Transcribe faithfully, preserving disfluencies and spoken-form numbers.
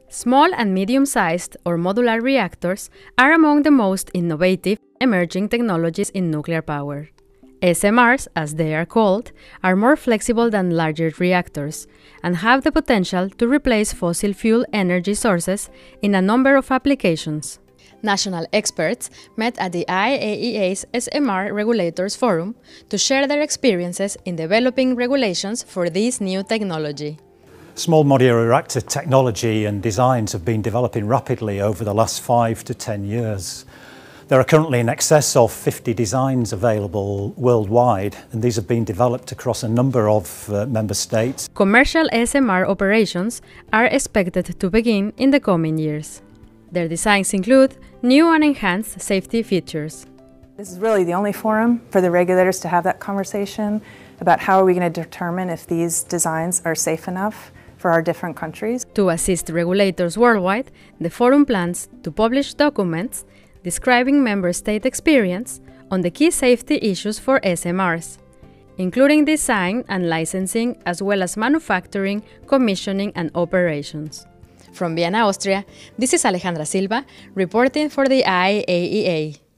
Small and medium-sized or modular reactors are among the most innovative emerging technologies in nuclear power. S M Rs, as they are called, are more flexible than larger reactors and have the potential to replace fossil fuel energy sources in a number of applications. National experts met at the I A E A's S M R Regulators Forum to share their experiences in developing regulations for this new technology. Small modular reactor technology and designs have been developing rapidly over the last five to ten years. There are currently in excess of fifty designs available worldwide, and these have been developed across a number of uh, member states. Commercial S M R operations are expected to begin in the coming years. Their designs include new and enhanced safety features. This is really the only forum for the regulators to have that conversation about how are we going to determine if these designs are safe enough for our different countries. To assist regulators worldwide, the forum plans to publish documents describing member state experience on the key safety issues for S M Rs, including design and licensing, as well as manufacturing, commissioning, and operations. From Vienna, Austria, this is Alejandra Silva, reporting for the I A E A.